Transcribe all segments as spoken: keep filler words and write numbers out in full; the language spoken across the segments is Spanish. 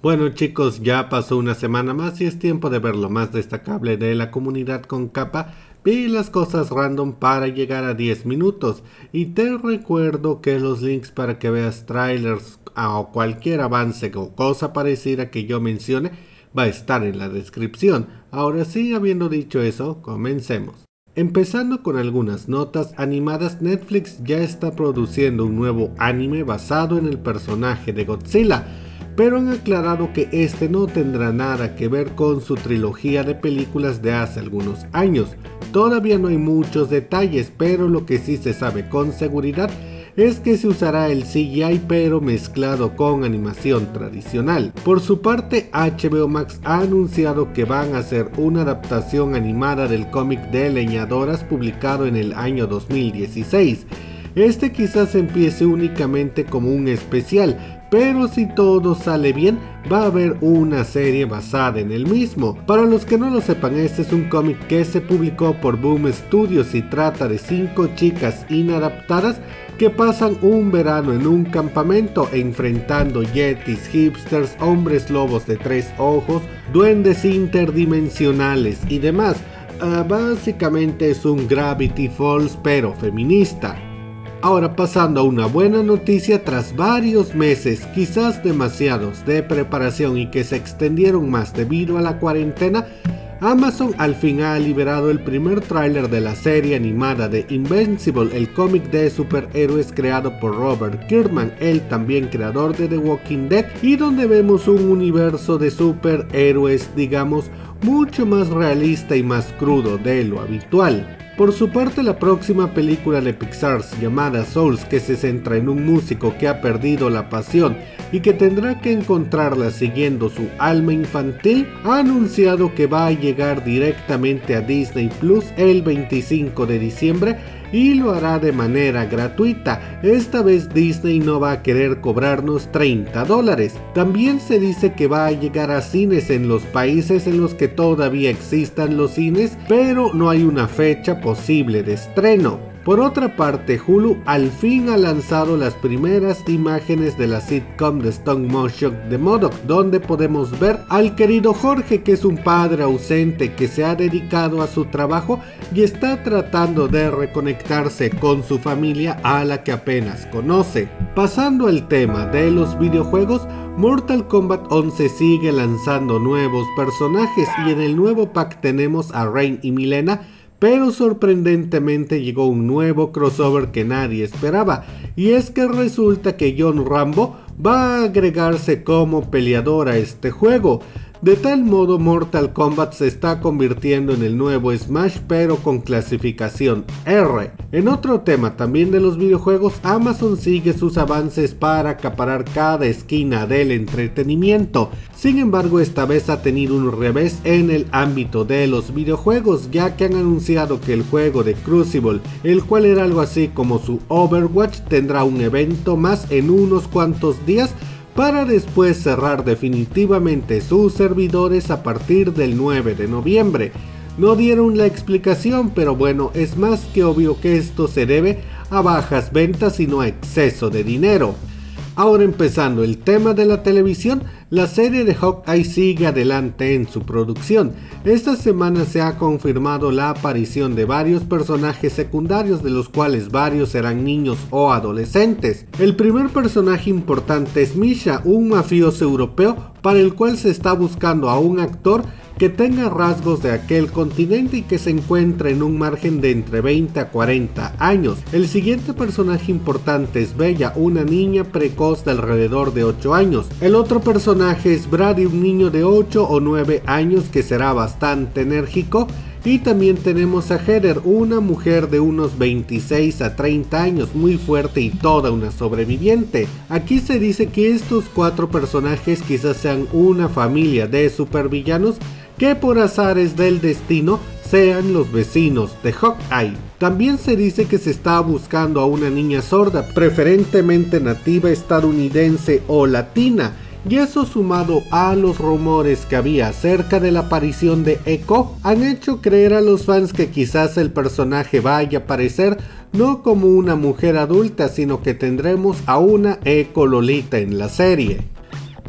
Bueno chicos, ya pasó una semana más y es tiempo de ver lo más destacable de la comunidad con capa. Vi las cosas random para llegar a diez minutos y te recuerdo que los links para que veas trailers o cualquier avance o cosa parecida que yo mencione va a estar en la descripción. Ahora sí, habiendo dicho eso, comencemos. Empezando con algunas notas animadas, Netflix ya está produciendo un nuevo anime basado en el personaje de Godzilla, pero han aclarado que este no tendrá nada que ver con su trilogía de películas de hace algunos años. Todavía no hay muchos detalles, pero lo que sí se sabe con seguridad es que se usará el C G I pero mezclado con animación tradicional. Por su parte, H B O Max ha anunciado que van a hacer una adaptación animada del cómic de Leñadoras publicado en el año dos mil dieciséis. Este quizás empiece únicamente como un especial, pero si todo sale bien, va a haber una serie basada en el mismo. Para los que no lo sepan, este es un cómic que se publicó por Boom Studios y trata de cinco chicas inadaptadas que pasan un verano en un campamento enfrentando yetis, hipsters, hombres lobos de tres ojos, duendes interdimensionales y demás. Uh, básicamente es un Gravity Falls pero feminista. Ahora pasando a una buena noticia, tras varios meses, quizás demasiados, de preparación y que se extendieron más debido a la cuarentena, Amazon al fin ha liberado el primer tráiler de la serie animada de Invincible, el cómic de superhéroes creado por Robert Kirkman, el también creador de The Walking Dead, y donde vemos un universo de superhéroes, digamos, mucho más realista y más crudo de lo habitual. Por su parte, la próxima película de Pixar llamada Souls, que se centra en un músico que ha perdido la pasión y que tendrá que encontrarla siguiendo su alma infantil, ha anunciado que va a llegar directamente a Disney Plus el veinticinco de diciembre y lo hará de manera gratuita. Esta vez Disney no va a querer cobrarnos treinta dólares. También se dice que va a llegar a cines en los países en los que todavía existan los cines, pero no hay una fecha posible de estreno. Por otra parte, Hulu al fin ha lanzado las primeras imágenes de la sitcom de stop motion de M O D O K, donde podemos ver al querido Jorge, que es un padre ausente que se ha dedicado a su trabajo y está tratando de reconectarse con su familia a la que apenas conoce. Pasando al tema de los videojuegos, Mortal Kombat once sigue lanzando nuevos personajes y en el nuevo pack tenemos a Rain y Milena, pero sorprendentemente llegó un nuevo crossover que nadie esperaba, y es que resulta que John Rambo va a agregarse como peleador a este juego. De tal modo, Mortal Kombat se está convirtiendo en el nuevo Smash, pero con clasificación R. En otro tema también de los videojuegos, Amazon sigue sus avances para acaparar cada esquina del entretenimiento. Sin embargo, esta vez ha tenido un revés en el ámbito de los videojuegos, ya que han anunciado que el juego de Crucible, el cual era algo así como su Overwatch, tendrá un evento más en unos cuantos días, para después cerrar definitivamente sus servidores a partir del nueve de noviembre. No dieron la explicación, pero bueno, es más que obvio que esto se debe a bajas ventas y no a exceso de dinero. Ahora empezando el tema de la televisión, la serie de Hawkeye sigue adelante en su producción. Esta semana se ha confirmado la aparición de varios personajes secundarios, de los cuales varios serán niños o adolescentes. El primer personaje importante es Misha, un mafioso europeo para el cual se está buscando a un actor que tenga rasgos de aquel continente y que se encuentre en un margen de entre veinte a cuarenta años. El siguiente personaje importante es Bella, una niña precoz de alrededor de ocho años. El otro personaje es Brady, un niño de ocho o nueve años que será bastante enérgico. Y también tenemos a Heather, una mujer de unos veintiséis a treinta años, muy fuerte y toda una sobreviviente. Aquí se dice que estos cuatro personajes quizás sean una familia de supervillanos que por azares del destino sean los vecinos de Hawkeye. También se dice que se está buscando a una niña sorda, preferentemente nativa estadounidense o latina, y eso sumado a los rumores que había acerca de la aparición de Echo, han hecho creer a los fans que quizás el personaje vaya a aparecer no como una mujer adulta, sino que tendremos a una Echo Lolita en la serie.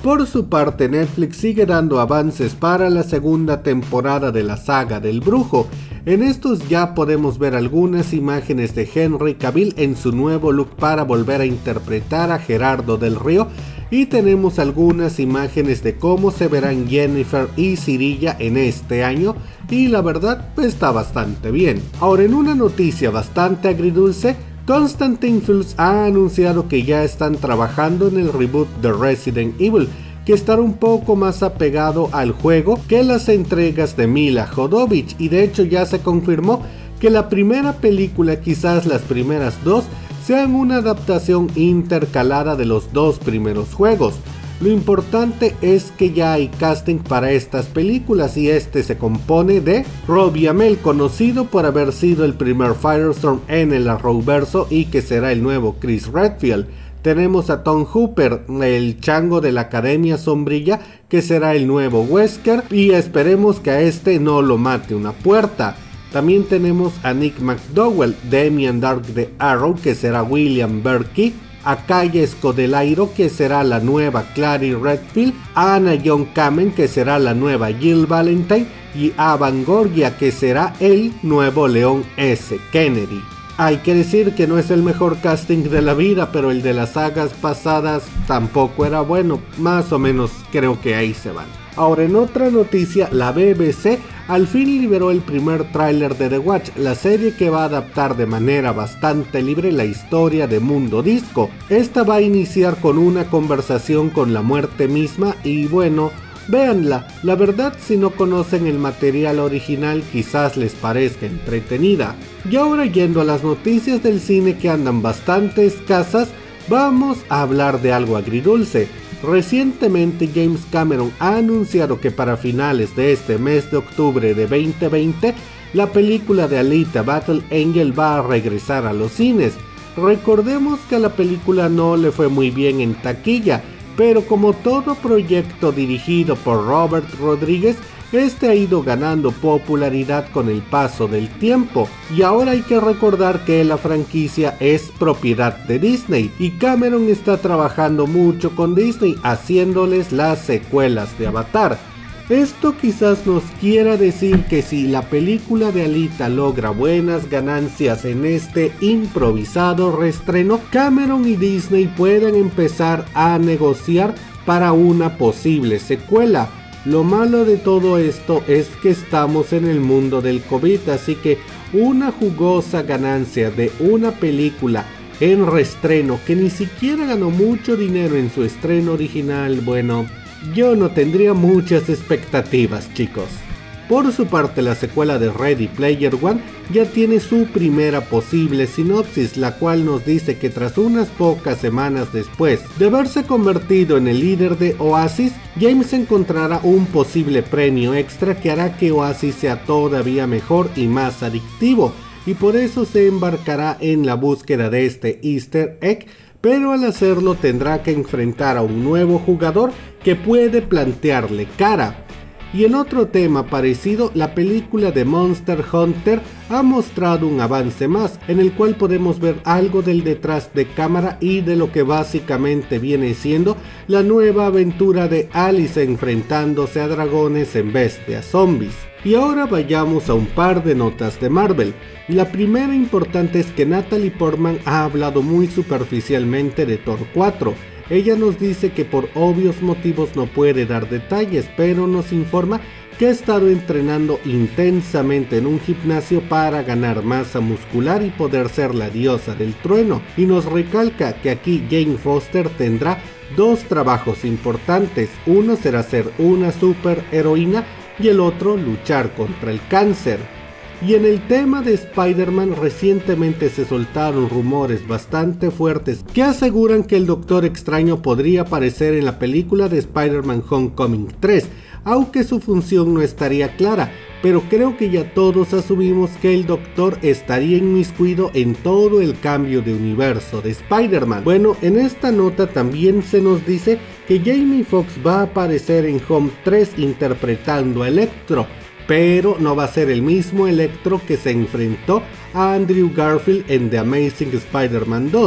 Por su parte, Netflix sigue dando avances para la segunda temporada de la saga del Brujo. En estos ya podemos ver algunas imágenes de Henry Cavill en su nuevo look para volver a interpretar a Gerardo del Río, y tenemos algunas imágenes de cómo se verán Jennifer y Cirilla en este año, y la verdad está bastante bien. Ahora, en una noticia bastante agridulce, Constantin Films ha anunciado que ya están trabajando en el reboot de Resident Evil, que estará un poco más apegado al juego que las entregas de Mila Jovovich, y de hecho ya se confirmó que la primera película, quizás las primeras dos, sean una adaptación intercalada de los dos primeros juegos. Lo importante es que ya hay casting para estas películas, y este se compone de Robbie Amell, conocido por haber sido el primer Firestorm en el Arrowverso y que será el nuevo Chris Redfield. Tenemos a Tom Hooper, el chango de la Academia Sombrilla, que será el nuevo Wesker, y esperemos que a este no lo mate una puerta. También tenemos a Nick McDowell, Damian Dark de Arrow, que será William Berkey, a Kaya Scodelairo, que será la nueva Clary Redfield, a Anna John Kamen, que será la nueva Jill Valentine, y a Van Gorgia, que será el nuevo Leon S. Kennedy. Hay que decir que no es el mejor casting de la vida, pero el de las sagas pasadas tampoco era bueno, más o menos creo que ahí se van. Ahora, en otra noticia, la B B C al fin liberó el primer tráiler de The Watch, la serie que va a adaptar de manera bastante libre la historia de Mundo Disco. Esta va a iniciar con una conversación con la muerte misma, y bueno, véanla. La verdad, si no conocen el material original, quizás les parezca entretenida. Y ahora, yendo a las noticias del cine que andan bastante escasas, vamos a hablar de algo agridulce. Recientemente James Cameron ha anunciado que para finales de este mes de octubre de veinte veinte, la película de Alita Battle Angel va a regresar a los cines. Recordemos que a la película no le fue muy bien en taquilla, pero como todo proyecto dirigido por Robert Rodríguez, este ha ido ganando popularidad con el paso del tiempo, y ahora hay que recordar que la franquicia es propiedad de Disney, y Cameron está trabajando mucho con Disney haciéndoles las secuelas de Avatar. Esto quizás nos quiera decir que si la película de Alita logra buenas ganancias en este improvisado reestreno, Cameron y Disney pueden empezar a negociar para una posible secuela. Lo malo de todo esto es que estamos en el mundo del COVID, así que una jugosa ganancia de una película en reestreno que ni siquiera ganó mucho dinero en su estreno original, bueno, yo no tendría muchas expectativas, chicos. Por su parte, la secuela de Ready Player One ya tiene su primera posible sinopsis, la cual nos dice que tras unas pocas semanas después de haberse convertido en el líder de Oasis, James encontrará un posible premio extra que hará que Oasis sea todavía mejor y más adictivo, y por eso se embarcará en la búsqueda de este Easter egg, pero al hacerlo tendrá que enfrentar a un nuevo jugador que puede plantearle cara. Y en otro tema parecido, la película de Monster Hunter ha mostrado un avance más, en el cual podemos ver algo del detrás de cámara y de lo que básicamente viene siendo la nueva aventura de Alice enfrentándose a dragones en vez de a zombies. Y ahora vayamos a un par de notas de Marvel. La primera importante es que Natalie Portman ha hablado muy superficialmente de Thor cuatro. Ella nos dice que por obvios motivos no puede dar detalles, pero nos informa que ha estado entrenando intensamente en un gimnasio para ganar masa muscular y poder ser la diosa del trueno, y nos recalca que aquí Jane Foster tendrá dos trabajos importantes. Uno será ser una superheroína y el otro luchar contra el cáncer. Y en el tema de Spider-Man, recientemente se soltaron rumores bastante fuertes que aseguran que el Doctor Extraño podría aparecer en la película de Spider-Man Homecoming tres, aunque su función no estaría clara, pero creo que ya todos asumimos que el Doctor estaría inmiscuido en todo el cambio de universo de Spider-Man. Bueno, en esta nota también se nos dice que Jamie Foxx va a aparecer en Home tres interpretando a Electro, pero no va a ser el mismo Electro que se enfrentó a Andrew Garfield en The Amazing Spider-Man dos,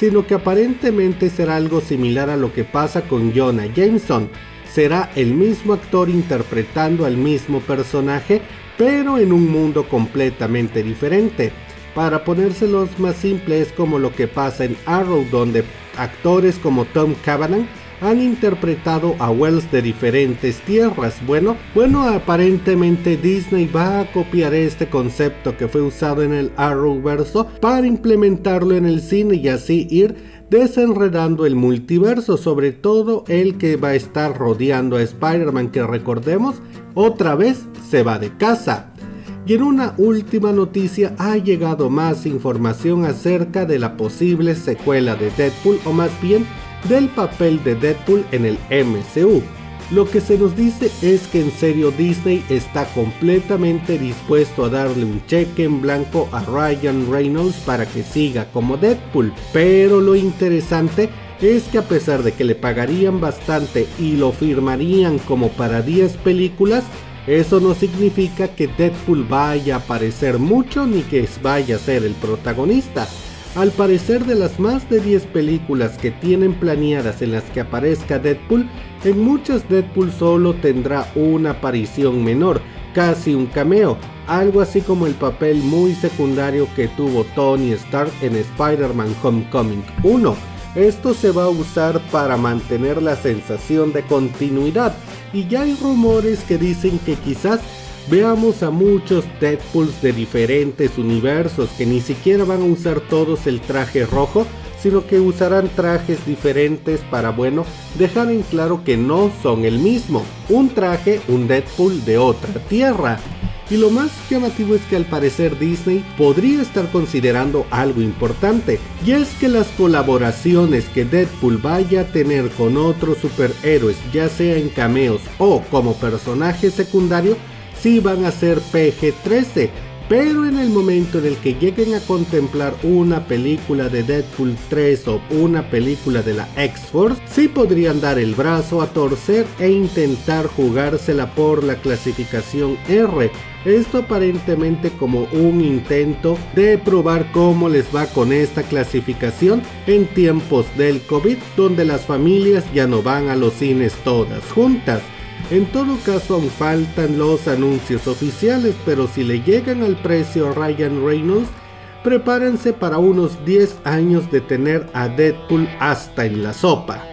sino que aparentemente será algo similar a lo que pasa con Jonah Jameson. Será el mismo actor interpretando al mismo personaje, pero en un mundo completamente diferente. Para ponérselos más simple, es como lo que pasa en Arrow, donde actores como Tom Cavanagh han interpretado a Wells de diferentes tierras. Bueno, bueno, aparentemente Disney va a copiar este concepto que fue usado en el Arrowverso para implementarlo en el cine y así ir desenredando el multiverso, sobre todo el que va a estar rodeando a Spider-Man, que recordemos, otra vez se va de casa. Y en una última noticia ha llegado más información acerca de la posible secuela de Deadpool, o más bien del papel de Deadpool en el M C U. Lo que se nos dice es que en serio Disney está completamente dispuesto a darle un cheque en blanco a Ryan Reynolds para que siga como Deadpool, pero lo interesante es que a pesar de que le pagarían bastante y lo firmarían como para diez películas, eso no significa que Deadpool vaya a aparecer mucho ni que vaya a ser el protagonista. Al parecer, de las más de diez películas que tienen planeadas en las que aparezca Deadpool, en muchas Deadpool solo tendrá una aparición menor, casi un cameo, algo así como el papel muy secundario que tuvo Tony Stark en Spider-Man Homecoming uno. Esto se va a usar para mantener la sensación de continuidad, y ya hay rumores que dicen que quizás veamos a muchos Deadpools de diferentes universos que ni siquiera van a usar todos el traje rojo, sino que usarán trajes diferentes para, bueno, dejar en claro que no son el mismo. Un traje, un Deadpool de otra tierra. Y lo más llamativo es que al parecer Disney podría estar considerando algo importante, y es que las colaboraciones que Deadpool vaya a tener con otros superhéroes, ya sea en cameos o como personaje secundario, sí van a ser P G trece, pero en el momento en el que lleguen a contemplar una película de Deadpool tres o una película de la X-Force, sí podrían dar el brazo a torcer e intentar jugársela por la clasificación R. Esto aparentemente como un intento de probar cómo les va con esta clasificación en tiempos del COVID, donde las familias ya no van a los cines todas juntas. En todo caso, aún faltan los anuncios oficiales, pero si le llegan al precio a Ryan Reynolds, prepárense para unos diez años de tener a Deadpool hasta en la sopa.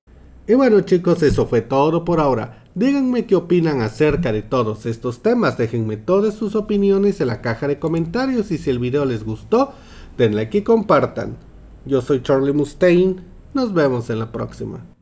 Y bueno chicos, eso fue todo por ahora. Díganme qué opinan acerca de todos estos temas, déjenme todas sus opiniones en la caja de comentarios, y si el video les gustó, den like y compartan. Yo soy Charlie Mustaine, nos vemos en la próxima.